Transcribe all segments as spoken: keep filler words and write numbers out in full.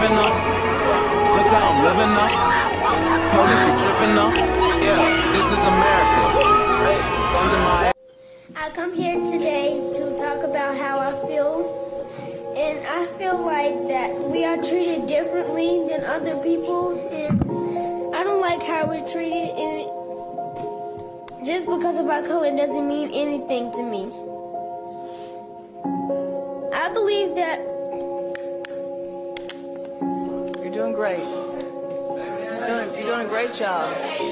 tripping up. Look how I'm living up. Police be tripping up. Yeah, this is America. Hey, guns in my head. I come here today to talk about how I feel. And I feel like that we are treated differently than other people. And I don't like how we're treated. And just because of our color doesn't mean anything to me. I believe that you're doing great. You're doing, you're doing a great job.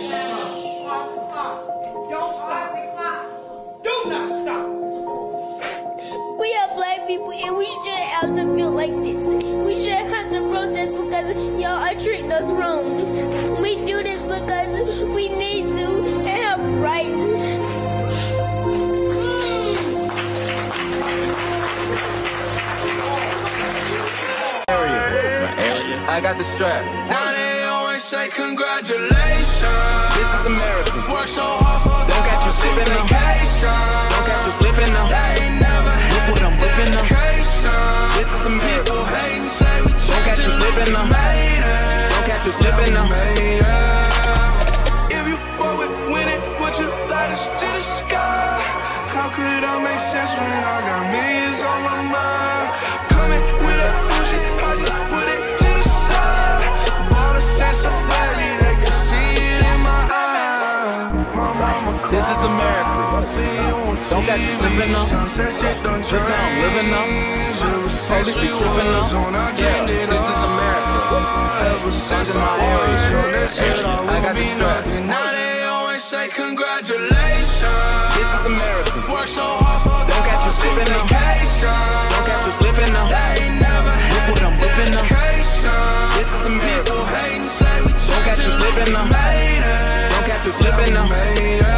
Don't stop. Do not stop. We are black people and we shouldn't have to feel like this. We shouldn't have to protest because y'all are treating us wrong. We do this because we need to and have rights. I got the strap. Now they always say congratulations. This is America. Work so hard for Don't catch you slipping now. Don't catch you slipping now. They ain't never had Look what I'm whipping now. education. This is America. People hate and say we Don't catch you slipping now. Don't catch you slipping now. If you fuck with winning, put your lighters to the sky. How could I make sense when I got millions on my mind? Coming with a bullshit, I just put it to the side. All the sense of clarity, they can see it in my eyes. This is America. Don't got you slipping up. Look how I'm living up. Police be tripping up. Yeah, this is America. Hey, guns in my area. I got the strap. Now they always say congratulations. This is America. Work so hard for Don't catch you slipping now. Don't catch you slipping now. They ain't never had Look what I'm whipping now. education. This is America. People hate and say we Don't catch you slipping now. made it. Don't catch you slipping now. Made it.